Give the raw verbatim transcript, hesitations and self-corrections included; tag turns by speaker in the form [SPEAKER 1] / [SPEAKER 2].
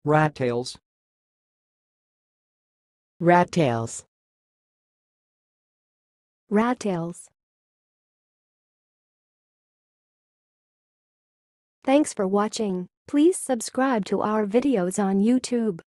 [SPEAKER 1] Rattails.
[SPEAKER 2] Rattails.
[SPEAKER 3] Rattails. Thanks for watching. Please subscribe to our videos on YouTube.